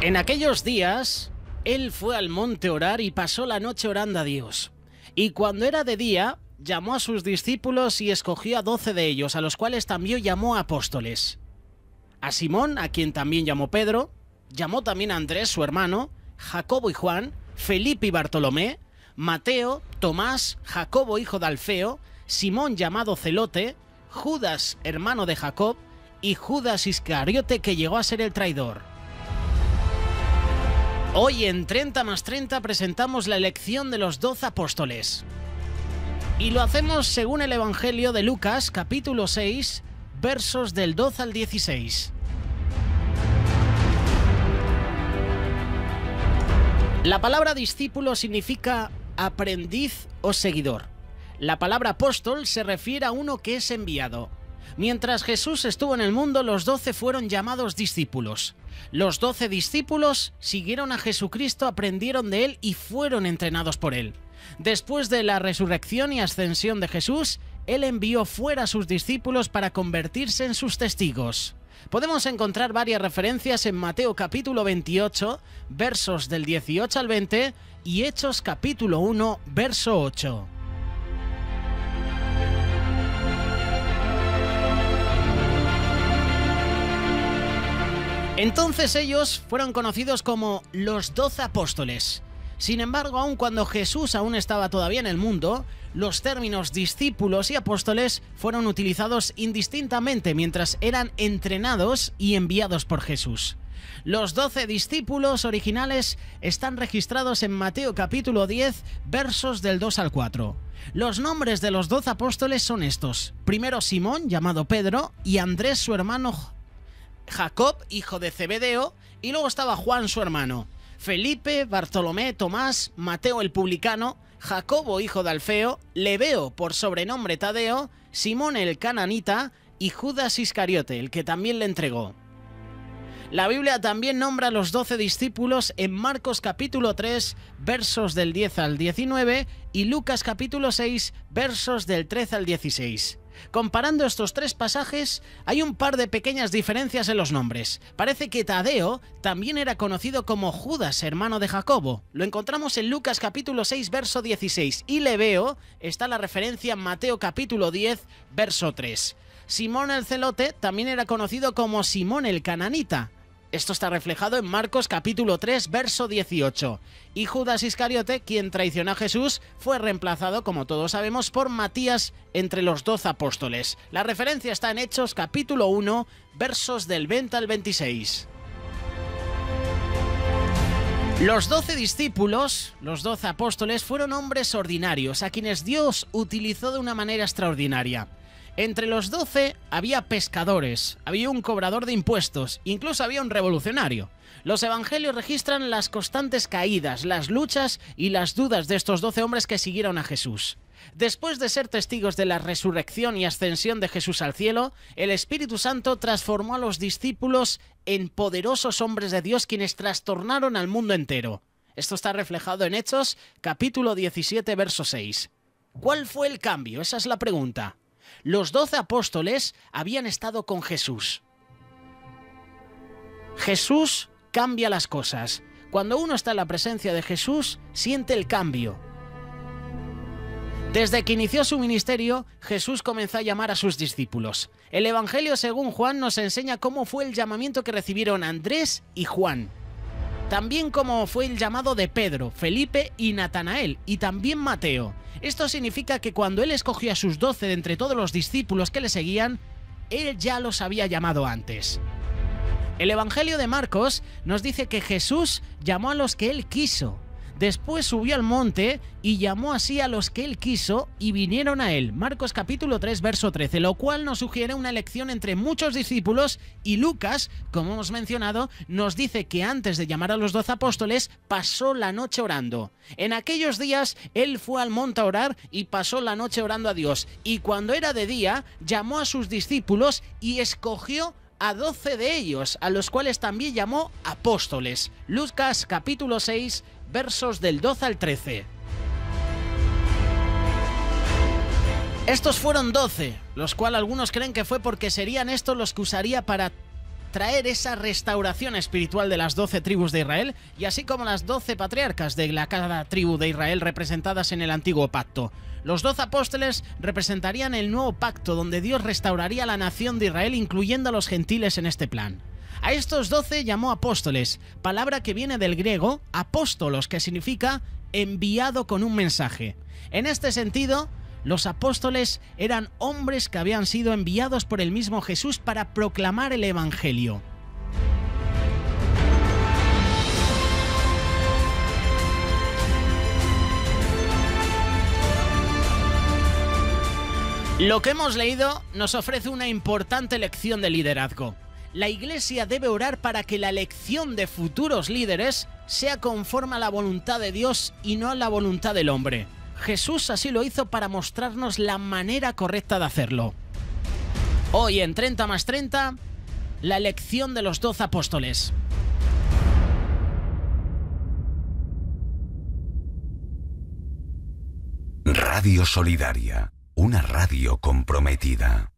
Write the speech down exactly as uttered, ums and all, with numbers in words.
En aquellos días, él fue al monte a orar y pasó la noche orando a Dios. Y cuando era de día, llamó a sus discípulos y escogió a doce de ellos, a los cuales también llamó apóstoles. A Simón, a quien también llamó Pedro, llamó también a Andrés, su hermano, Jacobo y Juan, Felipe y Bartolomé, Mateo, Tomás, Jacobo hijo de Alfeo, Simón llamado Celote, Judas, hermano de Jacob, y Judas Iscariote, que llegó a ser el traidor. Hoy en treinta más treinta presentamos la elección de los doce apóstoles. Y lo hacemos según el Evangelio de Lucas, capítulo seis, versos del doce al dieciséis. La palabra discípulo significa aprendiz o seguidor. La palabra apóstol se refiere a uno que es enviado. Mientras Jesús estuvo en el mundo, los doce fueron llamados discípulos. Los doce discípulos siguieron a Jesucristo, aprendieron de él y fueron entrenados por él. Después de la resurrección y ascensión de Jesús, él envió fuera a sus discípulos para convertirse en sus testigos. Podemos encontrar varias referencias en Mateo capítulo veintiocho, versos del dieciocho al veinte, y Hechos capítulo uno, verso ocho. Entonces ellos fueron conocidos como los doce apóstoles. Sin embargo, aun cuando Jesús aún estaba todavía en el mundo, los términos discípulos y apóstoles fueron utilizados indistintamente mientras eran entrenados y enviados por Jesús. Los doce discípulos originales están registrados en Mateo capítulo diez, versos del dos al cuatro. Los nombres de los doce apóstoles son estos. Primero Simón, llamado Pedro, y Andrés, su hermano, Jacob, hijo de Zebedeo, y luego estaba Juan, su hermano, Felipe, Bartolomé, Tomás, Mateo el publicano, Jacobo, hijo de Alfeo, Lebeo, por sobrenombre Tadeo, Simón el cananita y Judas Iscariote, el que también le entregó. La Biblia también nombra a los doce discípulos en Marcos capítulo tres, versos del diez al diecinueve, y Lucas capítulo seis, versos del trece al dieciséis. Comparando estos tres pasajes, hay un par de pequeñas diferencias en los nombres. Parece que Tadeo también era conocido como Judas, hermano de Jacobo. Lo encontramos en Lucas capítulo seis, verso dieciséis, y Lebeo está la referencia en Mateo capítulo diez, verso tres. Simón el Celote también era conocido como Simón el cananita. Esto está reflejado en Marcos capítulo tres, verso dieciocho. Y Judas Iscariote, quien traicionó a Jesús, fue reemplazado, como todos sabemos, por Matías entre los doce apóstoles. La referencia está en Hechos capítulo uno, versos del veinte al veintiséis. Los doce discípulos, los doce apóstoles, fueron hombres ordinarios, a quienes Dios utilizó de una manera extraordinaria. Entre los doce había pescadores, había un cobrador de impuestos, incluso había un revolucionario. Los evangelios registran las constantes caídas, las luchas y las dudas de estos doce hombres que siguieron a Jesús. Después de ser testigos de la resurrección y ascensión de Jesús al cielo, el Espíritu Santo transformó a los discípulos en poderosos hombres de Dios, quienes trastornaron al mundo entero. Esto está reflejado en Hechos capítulo diecisiete, verso seis. ¿Cuál fue el cambio? Esa es la pregunta. Los doce apóstoles habían estado con Jesús. Jesús cambia las cosas. Cuando uno está en la presencia de Jesús, siente el cambio. Desde que inició su ministerio, Jesús comenzó a llamar a sus discípulos. El Evangelio según Juan nos enseña cómo fue el llamamiento que recibieron Andrés y Juan. También cómo fue el llamado de Pedro, Felipe y Natanael, y también Mateo. Esto significa que cuando él escogió a sus doce de entre todos los discípulos que le seguían, él ya los había llamado antes. El Evangelio de Marcos nos dice que Jesús llamó a los que él quiso. Después subió al monte y llamó así a los que él quiso y vinieron a él. Marcos capítulo tres, verso trece, lo cual nos sugiere una elección entre muchos discípulos, y Lucas, como hemos mencionado, nos dice que antes de llamar a los doce apóstoles pasó la noche orando. En aquellos días él fue al monte a orar y pasó la noche orando a Dios. Y cuando era de día, llamó a sus discípulos y escogió a doce de ellos, a los cuales también llamó apóstoles. Lucas capítulo seis, versos del doce al trece. Estos fueron doce, los cuales algunos creen que fue porque serían estos los que usaría para traer esa restauración espiritual de las doce tribus de Israel, y así como las doce patriarcas de la cada tribu de Israel representadas en el antiguo pacto. Los doce apóstoles representarían el nuevo pacto donde Dios restauraría la nación de Israel, incluyendo a los gentiles en este plan. A estos doce llamó apóstoles, palabra que viene del griego apóstolos, que significa enviado con un mensaje. En este sentido, los apóstoles eran hombres que habían sido enviados por el mismo Jesús para proclamar el Evangelio. Lo que hemos leído nos ofrece una importante lección de liderazgo. La Iglesia debe orar para que la elección de futuros líderes sea conforme a la voluntad de Dios y no a la voluntad del hombre. Jesús así lo hizo para mostrarnos la manera correcta de hacerlo. Hoy en treinta más treinta, la elección de los doce apóstoles. Radio Solidaria, una radio comprometida.